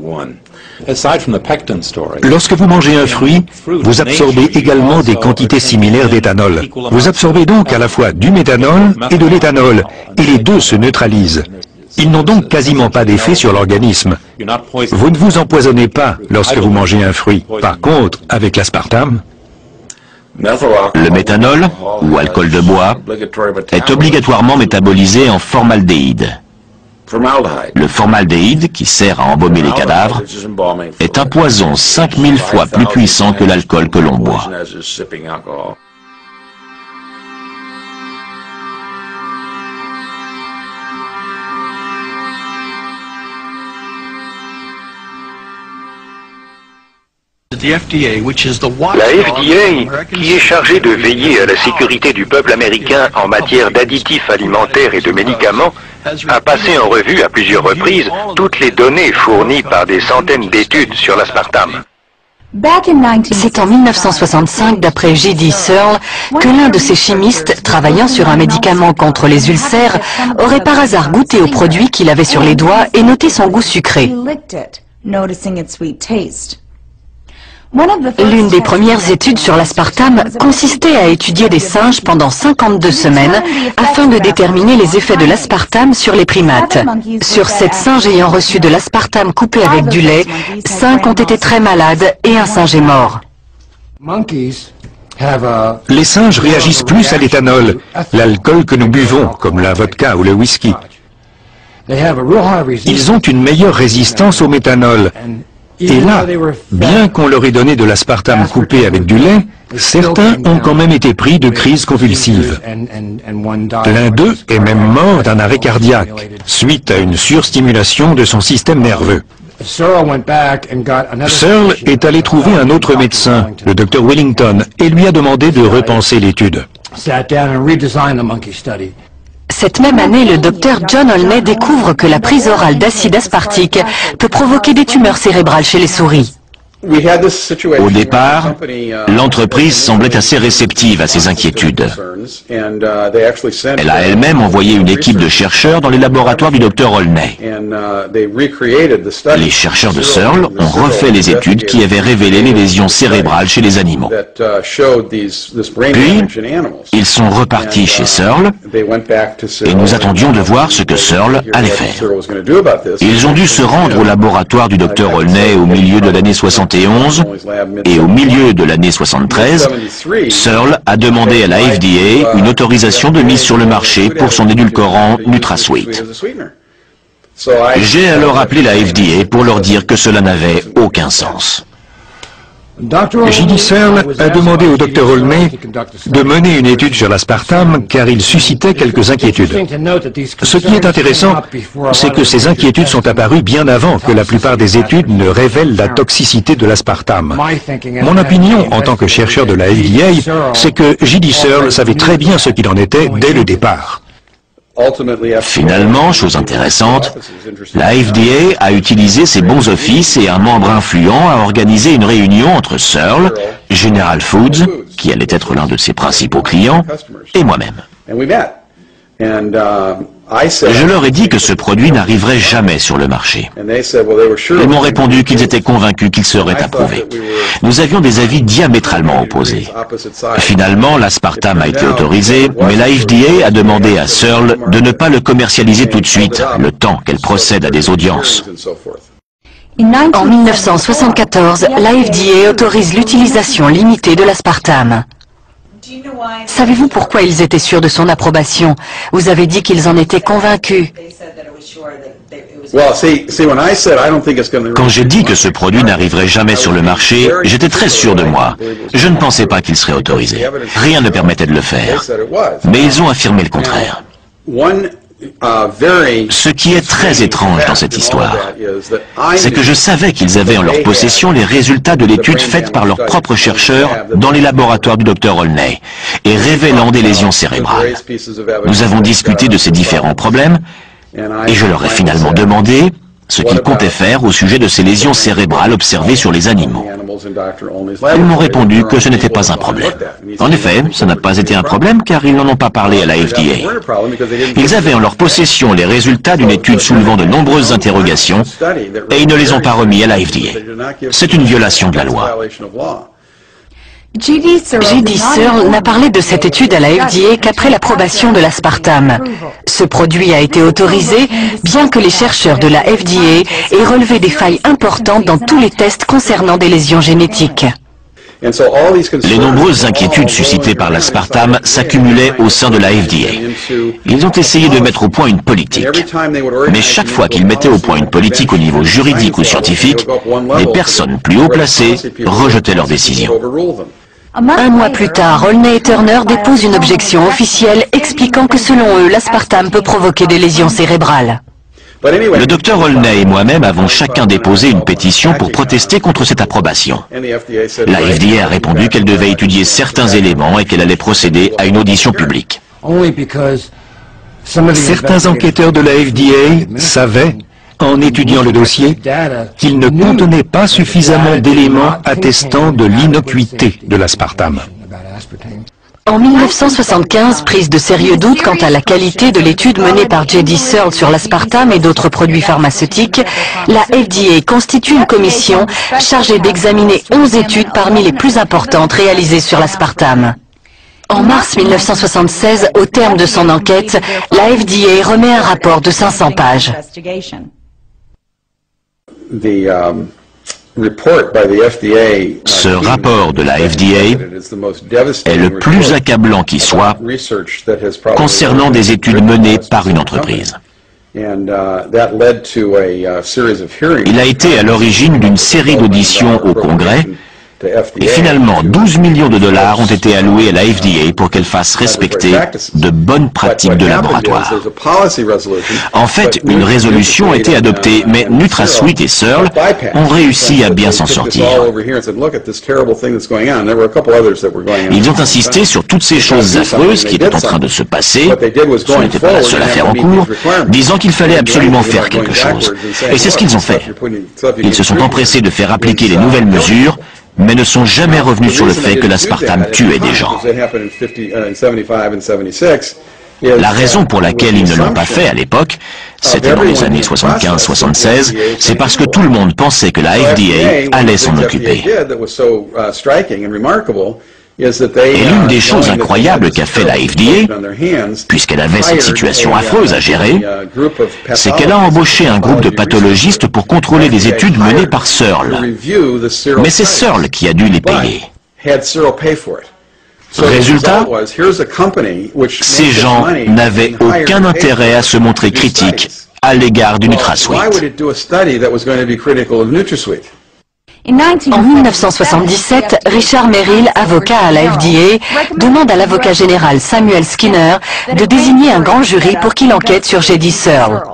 S3: Lorsque vous mangez un fruit, vous absorbez également des quantités similaires d'éthanol. Vous absorbez donc à la fois du méthanol et de l'éthanol, et les deux se neutralisent. Ils n'ont donc quasiment pas d'effet sur l'organisme. Vous ne vous empoisonnez pas lorsque vous mangez un fruit. Par contre, avec l'aspartame,
S2: le méthanol, ou alcool de bois, est obligatoirement métabolisé en formaldéhyde. Le formaldéhyde, qui sert à embaumer les cadavres, est un poison cinq mille fois plus puissant que l'alcool que l'on boit.
S5: La F D A, qui est chargée de veiller à la sécurité du peuple américain en matière d'additifs alimentaires et de médicaments, a passé en revue à plusieurs reprises toutes les données fournies par des centaines d'études sur l'aspartame.
S1: C'est en mille neuf cent soixante-cinq, d'après J D Searle, que l'un de ces chimistes, travaillant sur un médicament contre les ulcères, aurait par hasard goûté au produit qu'il avait sur les doigts et noté son goût sucré. L'une des premières études sur l'aspartame consistait à étudier des singes pendant cinquante-deux semaines afin de déterminer les effets de l'aspartame sur les primates. Sur sept singes ayant reçu de l'aspartame coupé avec du lait, cinq ont été très malades et un singe est mort.
S3: les singes réagissent plus à l'éthanol, l'alcool que nous buvons, comme la vodka ou le whisky. Ils ont une meilleure résistance au méthanol. Et là, bien qu'on leur ait donné de l'aspartame coupé avec du lait, certains ont quand même été pris de crises convulsives. L'un d'eux est même mort d'un arrêt cardiaque, suite à une surstimulation de son système nerveux. Searle est allé trouver un autre médecin, le docteur Wellington, et lui a demandé de repenser l'étude.
S1: Cette même année, le docteur John Olney découvre que la prise orale d'acide aspartique peut provoquer des tumeurs cérébrales chez les souris.
S2: Au départ, l'entreprise semblait assez réceptive à ces inquiétudes. Elle a elle-même envoyé une équipe de chercheurs dans les laboratoires du docteur Olney. Les chercheurs de Searle ont refait les études qui avaient révélé les lésions cérébrales chez les animaux. Puis, ils sont repartis chez Searle et nous attendions de voir ce que Searle allait faire. Ils ont dû se rendre au laboratoire du docteur Olney au milieu de l'année soixante et onze et au milieu de l'année soixante-treize, Searle a demandé à la F D A une autorisation de mise sur le marché pour son édulcorant NutraSweet. J'ai alors appelé la F D A pour leur dire que cela n'avait aucun sens.
S3: J D Searle a demandé au docteur Olney de mener une étude sur l'aspartame car il suscitait quelques inquiétudes. Ce qui est intéressant, c'est que ces inquiétudes sont apparues bien avant que la plupart des études ne révèlent la toxicité de l'aspartame. Mon opinion, en tant que chercheur de la F D A, c'est que J D Searle savait très bien ce qu'il en était dès le départ.
S2: Finalement, chose intéressante, la F D A a utilisé ses bons offices et un membre influent a organisé une réunion entre Searle, General Foods, qui allait être l'un de ses principaux clients, et moi-même. Je leur ai dit que ce produit n'arriverait jamais sur le marché. Ils m'ont répondu qu'ils étaient convaincus qu'il serait approuvé. Nous avions des avis diamétralement opposés. Finalement, l'aspartame a été autorisé, mais la F D A a demandé à Searle de ne pas le commercialiser tout de suite, le temps qu'elle procède à des audiences.
S1: En mille neuf cent soixante-quatorze, la F D A autorise l'utilisation limitée de l'aspartame. Savez-vous pourquoi ils étaient sûrs de son approbation? Vous avez dit qu'ils en étaient convaincus.
S2: Quand j'ai dit que ce produit n'arriverait jamais sur le marché, j'étais très sûr de moi. Je ne pensais pas qu'il serait autorisé. Rien ne permettait de le faire. Mais ils ont affirmé le contraire. Ce qui est très étrange dans cette histoire, c'est que je savais qu'ils avaient en leur possession les résultats de l'étude faite par leurs propres chercheurs dans les laboratoires du docteur Olney et révélant des lésions cérébrales. Nous avons discuté de ces différents problèmes et je leur ai finalement demandé ce qu'ils comptaient faire au sujet de ces lésions cérébrales observées sur les animaux. Ils m'ont répondu que ce n'était pas un problème. En effet, ça n'a pas été un problème car ils n'en ont pas parlé à la F D A. Ils avaient en leur possession les résultats d'une étude soulevant de nombreuses interrogations et ils ne les ont pas remis à la F D A. C'est une violation de la loi.
S1: J D Searle n'a parlé de cette étude à la F D A qu'après l'approbation de l'aspartame. Ce produit a été autorisé, bien que les chercheurs de la F D A aient relevé des failles importantes dans tous les tests concernant des lésions génétiques.
S2: Les nombreuses inquiétudes suscitées par l'aspartame s'accumulaient au sein de la F D A. Ils ont essayé de mettre au point une politique. Mais chaque fois qu'ils mettaient au point une politique au niveau juridique ou scientifique, les personnes plus haut placées rejetaient leur décision.
S1: Un mois plus tard, Olney et Turner déposent une objection officielle expliquant que selon eux, l'aspartame peut provoquer des lésions cérébrales.
S2: Le docteur Olney et moi-même avons chacun déposé une pétition pour protester contre cette approbation. La F D A a répondu qu'elle devait étudier certains éléments et qu'elle allait procéder à une audition publique.
S3: Certains enquêteurs de la F D A savaient, en étudiant le dossier, qu'il ne contenait pas suffisamment d'éléments attestant de l'innocuité de l'aspartame.
S1: En mille neuf cent soixante-quinze, prise de sérieux doutes quant à la qualité de l'étude menée par J D Searle sur l'aspartame et d'autres produits pharmaceutiques, la F D A constitue une commission chargée d'examiner onze études parmi les plus importantes réalisées sur l'aspartame. En mars mille neuf cent soixante-seize, au terme de son enquête, la F D A remet un rapport de cinq cents pages.
S2: Ce rapport de la F D A est le plus accablant qui soit concernant des études menées par une entreprise. Il a été à l'origine d'une série d'auditions au Congrès et finalement douze millions de dollars ont été alloués à la F D A pour qu'elle fasse respecter de bonnes pratiques de laboratoire. En fait, une résolution a été adoptée, mais NutraSweet et Searle ont réussi à bien s'en sortir. Ils ont insisté sur toutes ces choses affreuses qui étaient en train de se passer, ce n'était pas la seule affaire en cours, disant qu'il fallait absolument faire quelque chose. Et c'est ce qu'ils ont fait. Ils se sont empressés de faire appliquer les nouvelles mesures, mais ne sont jamais revenus sur le fait que l'aspartame tuait des gens. La raison pour laquelle ils ne l'ont pas fait à l'époque, c'était dans les années soixante-quinze soixante-seize, c'est parce que tout le monde pensait que la F D A allait s'en occuper. Et l'une des choses incroyables qu'a fait la F D A, puisqu'elle avait cette situation affreuse à gérer, c'est qu'elle a embauché un groupe de pathologistes pour contrôler les études menées par Searle. Mais c'est Searle qui a dû les payer. Résultat, ces gens n'avaient aucun intérêt à se montrer critiques à l'égard du NutraSweet.
S1: En mille neuf cent soixante-dix-sept, Richard Merrill, avocat à la F D A, demande à l'avocat général Samuel Skinner de désigner un grand jury pour qu'il enquête sur J D Searle.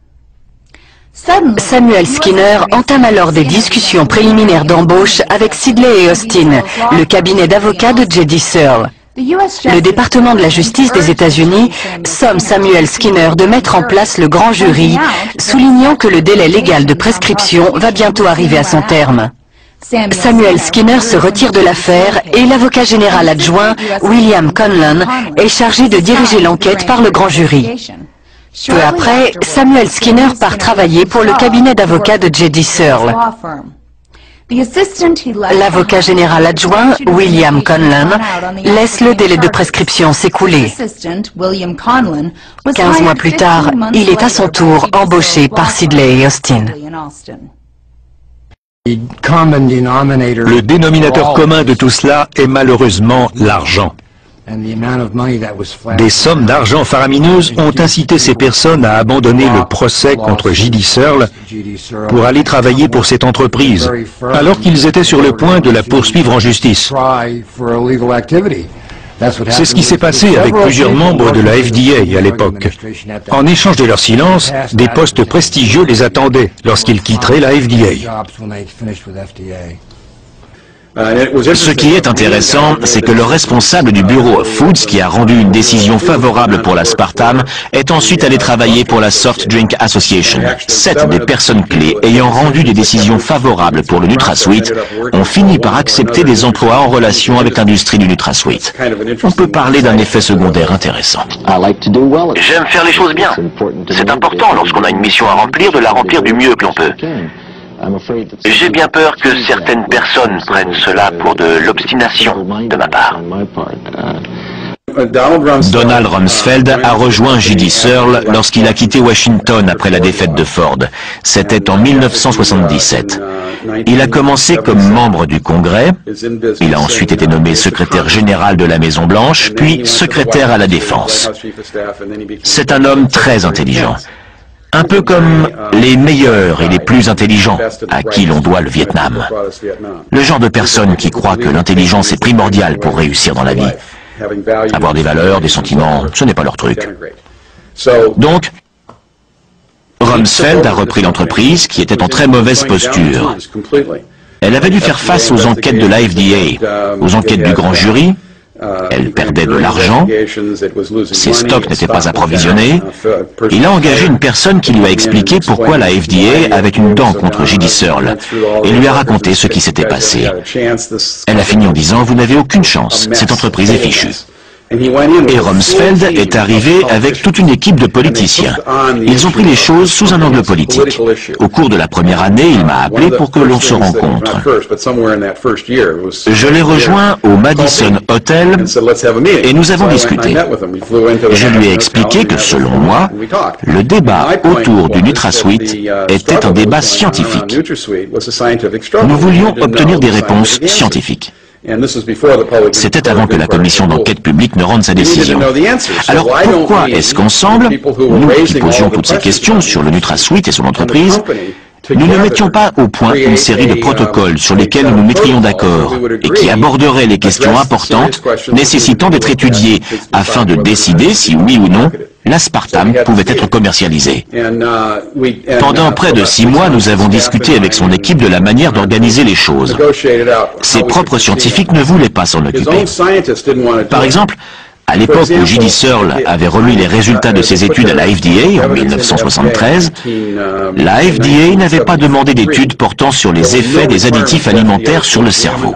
S1: Samuel Skinner entame alors des discussions préliminaires d'embauche avec Sidley et Austin, le cabinet d'avocats de J D Searle. Le département de la justice des États-Unis somme Samuel Skinner de mettre en place le grand jury, soulignant que le délai légal de prescription va bientôt arriver à son terme. Samuel Skinner se retire de l'affaire et l'avocat général adjoint, William Conlon, est chargé de diriger l'enquête par le grand jury. Peu après, Samuel Skinner part travailler pour le cabinet d'avocats de J D Searle. L'avocat général adjoint, William Conlon, laisse le délai de prescription s'écouler. Quinze mois plus tard, il est à son tour embauché par Sidley et Austin.
S3: Le dénominateur commun de tout cela est malheureusement l'argent. Des sommes d'argent faramineuses ont incité ces personnes à abandonner le procès contre J D Searle pour aller travailler pour cette entreprise, alors qu'ils étaient sur le point de la poursuivre en justice. C'est ce qui s'est passé avec plusieurs membres de la F D A à l'époque. En échange de leur silence, des postes prestigieux les attendaient lorsqu'ils quitteraient la F D A.
S2: Ce qui est intéressant, c'est que le responsable du Bureau of Foods, qui a rendu une décision favorable pour l'aspartame, est ensuite allé travailler pour la Soft Drink Association. Sept des personnes clés ayant rendu des décisions favorables pour le NutraSweet ont fini par accepter des emplois en relation avec l'industrie du NutraSweet. On peut parler d'un effet secondaire intéressant.
S5: J'aime faire les choses bien. C'est important lorsqu'on a une mission à remplir de la remplir du mieux que l'on peut. J'ai bien peur que certaines personnes prennent cela pour de l'obstination de ma part.
S2: Donald Rumsfeld a rejoint J D Searle lorsqu'il a quitté Washington après la défaite de Ford. C'était en mille neuf cent soixante-dix-sept. Il a commencé comme membre du Congrès, il a ensuite été nommé secrétaire général de la Maison-Blanche, puis secrétaire à la Défense. C'est un homme très intelligent. Un peu comme les meilleurs et les plus intelligents à qui l'on doit le Vietnam. Le genre de personnes qui croient que l'intelligence est primordiale pour réussir dans la vie. Avoir des valeurs, des sentiments, ce n'est pas leur truc. Donc, Rumsfeld a repris l'entreprise qui était en très mauvaise posture. Elle avait dû faire face aux enquêtes de la F D A, aux enquêtes du grand jury. Elle perdait de l'argent, ses stocks n'étaient pas approvisionnés. Il a engagé une personne qui lui a expliqué pourquoi la F D A avait une dent contre J D Searle et lui a raconté ce qui s'était passé. Elle a fini en disant « Vous n'avez aucune chance, cette entreprise est fichue ». Et Rumsfeld est arrivé avec toute une équipe de politiciens. Ils ont pris les choses sous un angle politique. Au cours de la première année, il m'a appelé pour que l'on se rencontre. Je l'ai rejoint au Madison Hotel et nous avons discuté. Je lui ai expliqué que, selon moi, le débat autour du NutraSweet était un débat scientifique. Nous voulions obtenir des réponses scientifiques. C'était avant que la commission d'enquête publique ne rende sa décision. Alors pourquoi est-ce qu'ensemble, nous qui posions toutes ces questions sur le NutraSweet et son entreprise, nous ne mettions pas au point une série de protocoles sur lesquels nous nous mettrions d'accord et qui aborderaient les questions importantes nécessitant d'être étudiées afin de décider si oui ou non l'aspartame pouvait être commercialisé. Pendant près de six mois, nous avons discuté avec son équipe de la manière d'organiser les choses. Ses propres scientifiques ne voulaient pas s'en occuper. Par exemple, à l'époque où J D Searle avait remis les résultats de ses études à la F D A en mille neuf cent soixante-treize, la F D A n'avait pas demandé d'études portant sur les effets des additifs alimentaires sur le cerveau.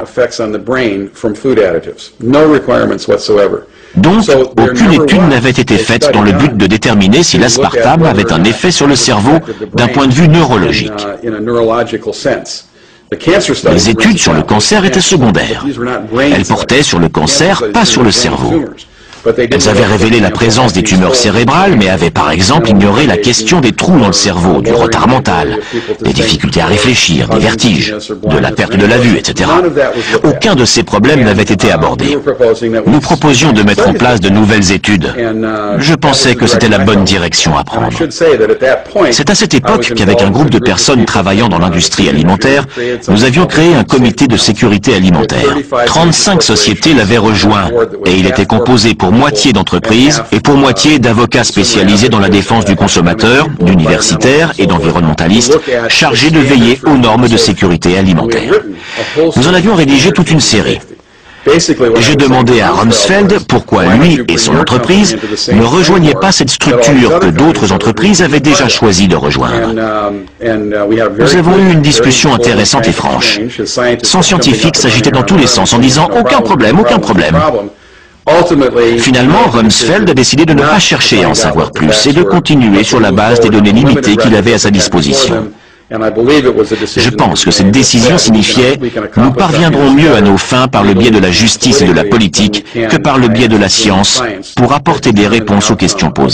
S2: Donc, aucune étude n'avait été faite dans le but de déterminer si l'aspartame avait un effet sur le cerveau d'un point de vue neurologique. Les études sur le cancer étaient secondaires. Elles portaient sur le cancer, pas sur le cerveau. Elles avaient révélé la présence des tumeurs cérébrales, mais avaient par exemple ignoré la question des trous dans le cerveau, du retard mental, des difficultés à réfléchir, des vertiges, de la perte de la vue, et cetera. Aucun de ces problèmes n'avait été abordé. Nous proposions de mettre en place de nouvelles études. Je pensais que c'était la bonne direction à prendre. C'est à cette époque qu'avec un groupe de personnes travaillant dans l'industrie alimentaire, nous avions créé un comité de sécurité alimentaire. trente-cinq sociétés l'avaient rejoint et il était composé pour moitié d'entreprises et pour moitié d'avocats spécialisés dans la défense du consommateur, d'universitaires et d'environnementalistes chargés de veiller aux normes de sécurité alimentaire. Nous en avions rédigé toute une série. J'ai demandé à Rumsfeld pourquoi lui et son entreprise ne rejoignaient pas cette structure que d'autres entreprises avaient déjà choisi de rejoindre. Nous avons eu une discussion intéressante et franche. Son scientifique s'agitait dans tous les sens en disant « aucun problème, aucun problème ». Finalement, Rumsfeld a décidé de ne pas chercher à en savoir plus et de continuer sur la base des données limitées qu'il avait à sa disposition. Je pense que cette décision signifiait « nous parviendrons mieux à nos fins par le biais de la justice et de la politique que par le biais de la science pour apporter des réponses aux questions posées ».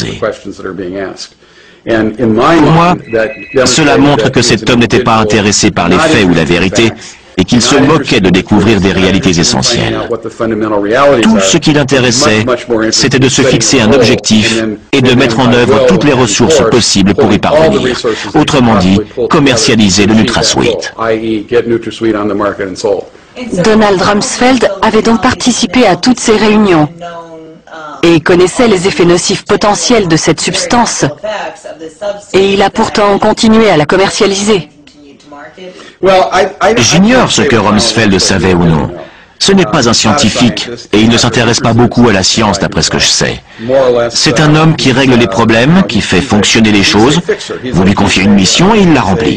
S2: Pour moi, cela montre que cet homme n'était pas intéressé par les faits ou la vérité, et qu'il se moquait de découvrir des réalités essentielles. Tout ce qui l'intéressait, c'était de se fixer un objectif et de mettre en œuvre toutes les ressources possibles pour y parvenir. Autrement dit, commercialiser le NutraSweet.
S1: Donald Rumsfeld avait donc participé à toutes ces réunions et connaissait les effets nocifs potentiels de cette substance. Et il a pourtant continué à la commercialiser.
S2: J'ignore ce que Rumsfeld savait ou non. Ce n'est pas un scientifique, et il ne s'intéresse pas beaucoup à la science d'après ce que je sais. C'est un homme qui règle les problèmes, qui fait fonctionner les choses. Vous lui confiez une mission et il la remplit.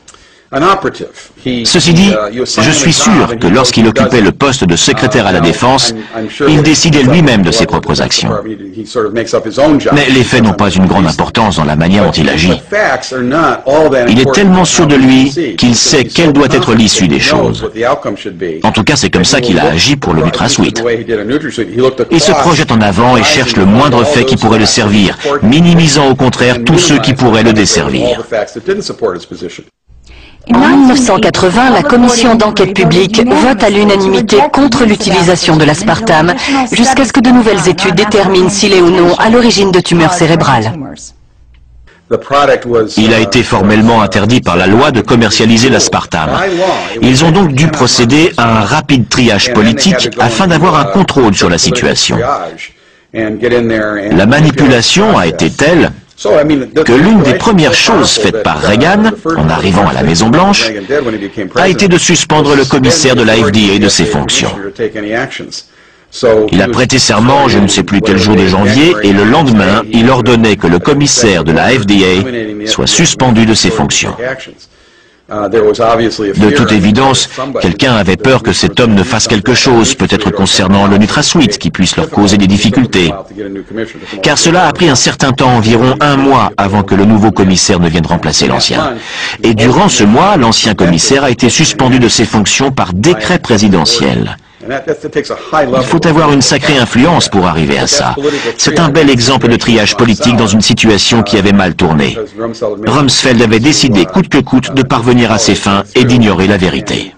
S2: Ceci dit, je suis sûr que lorsqu'il occupait le poste de secrétaire à la Défense, il décidait lui-même de ses propres actions. Mais les faits n'ont pas une grande importance dans la manière dont il agit. Il est tellement sûr de lui qu'il sait quelle doit être l'issue des choses. En tout cas, c'est comme ça qu'il a agi pour le NutraSweet. Il se projette en avant et cherche le moindre fait qui pourrait le servir, minimisant au contraire tous ceux qui pourraient le desservir.
S1: En mille neuf cent quatre-vingts, la commission d'enquête publique vote à l'unanimité contre l'utilisation de l'aspartame jusqu'à ce que de nouvelles études déterminent s'il est ou non à l'origine de tumeurs cérébrales.
S2: Il a été formellement interdit par la loi de commercialiser l'aspartame. Ils ont donc dû procéder à un rapide triage politique afin d'avoir un contrôle sur la situation. La manipulation a été telle que l'une des premières choses faites par Reagan, en arrivant à la Maison-Blanche, a été de suspendre le commissaire de la F D A de ses fonctions. Il a prêté serment, je ne sais plus quel jour de janvier, et le lendemain, il ordonnait que le commissaire de la F D A soit suspendu de ses fonctions. De toute évidence, quelqu'un avait peur que cet homme ne fasse quelque chose, peut-être concernant le NutraSweet, qui puisse leur causer des difficultés. Car cela a pris un certain temps, environ un mois, avant que le nouveau commissaire ne vienne remplacer l'ancien. Et durant ce mois, l'ancien commissaire a été suspendu de ses fonctions par décret présidentiel. Il faut avoir une sacrée influence pour arriver à ça. C'est un bel exemple de triage politique dans une situation qui avait mal tourné. Rumsfeld avait décidé coûte que coûte de parvenir à ses fins et d'ignorer la vérité.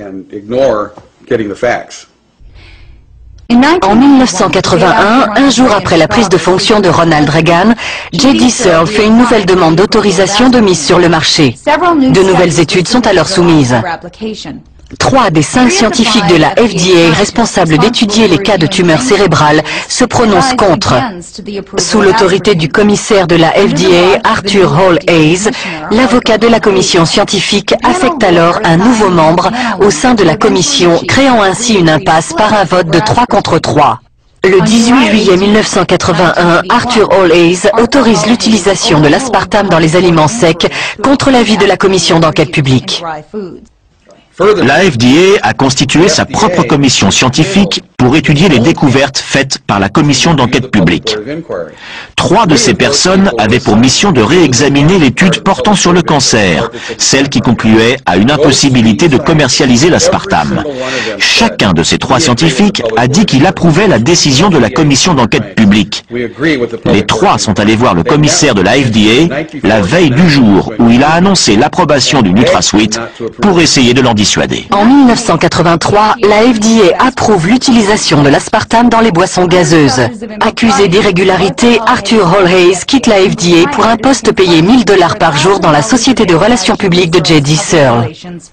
S1: En mille neuf cent quatre-vingt-un, un jour après la prise de fonction de Ronald Reagan, J D Searle fait une nouvelle demande d'autorisation de mise sur le marché. De nouvelles études sont alors soumises. Trois des cinq scientifiques de la F D A responsables d'étudier les cas de tumeurs cérébrales se prononcent contre. Sous l'autorité du commissaire de la F D A, Arthur Hall Hayes, l'avocat de la commission scientifique affecte alors un nouveau membre au sein de la commission, créant ainsi une impasse par un vote de trois contre trois. Le dix-huit juillet mille neuf cent quatre-vingt-un, Arthur Hall Hayes autorise l'utilisation de l'aspartame dans les aliments secs contre l'avis de la commission d'enquête publique.
S2: La F D A a constitué sa propre commission scientifique pour étudier les découvertes faites par la commission d'enquête publique. Trois de ces personnes avaient pour mission de réexaminer l'étude portant sur le cancer, celle qui concluait à une impossibilité de commercialiser l'aspartame. Chacun de ces trois scientifiques a dit qu'il approuvait la décision de la commission d'enquête publique. Les trois sont allés voir le commissaire de la F D A la veille du jour où il a annoncé l'approbation du NutraSweet pour essayer de l'en dissuader.
S1: En mille neuf cent quatre-vingt-trois, la F D A approuve l'utilisation de l'aspartame dans les boissons gazeuses. Accusé d'irrégularité, Arthur Hall-Hayes quitte la F D A pour un poste payé mille dollars par jour dans la société de relations publiques de J D. Searle.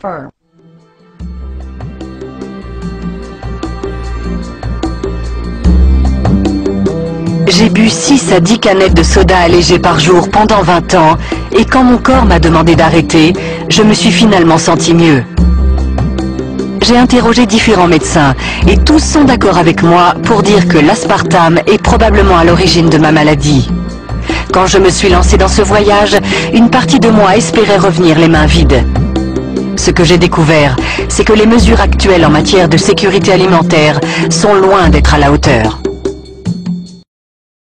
S1: J'ai bu six à dix canettes de soda allégé par jour pendant vingt ans, et quand mon corps m'a demandé d'arrêter, je me suis finalement senti mieux. J'ai interrogé différents médecins, et tous sont d'accord avec moi pour dire que l'aspartame est probablement à l'origine de ma maladie. Quand je me suis lancé dans ce voyage, une partie de moi espérait revenir les mains vides. Ce que j'ai découvert, c'est que les mesures actuelles en matière de sécurité alimentaire sont loin d'être à la hauteur.